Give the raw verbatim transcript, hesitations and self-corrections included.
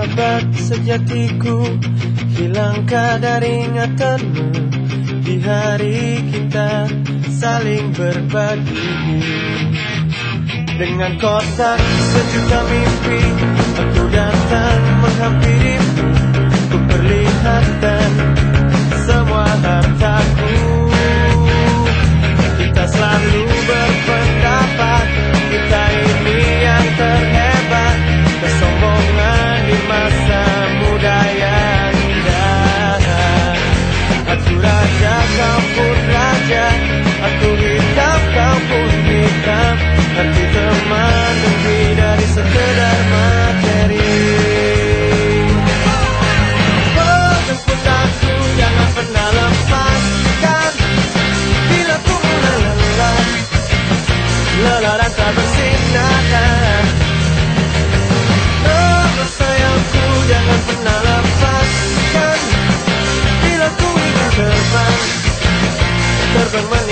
sahabat sejatiku, hilangkah dari ingatanmu di hari kita saling berbagi. Dengan kotak sejuta mimpi, aku datang menghampirimu, ku perlihatkan semua hartaku. Kita selalu berpendapat, kita ini yang terhebat, kesombongan di masa muda yang indah. Aku raja, kau pun raja, aku hitam, kau pun hitam, arti teman lebih dari sekedar materi. Oh, jemput aku, jangan pernah lepaskan, bila ku mulai lelah, lelah dan tak bersinar. Oh, sayangku, jangan pernah lepaskan, bila ku ingin terbang, terbang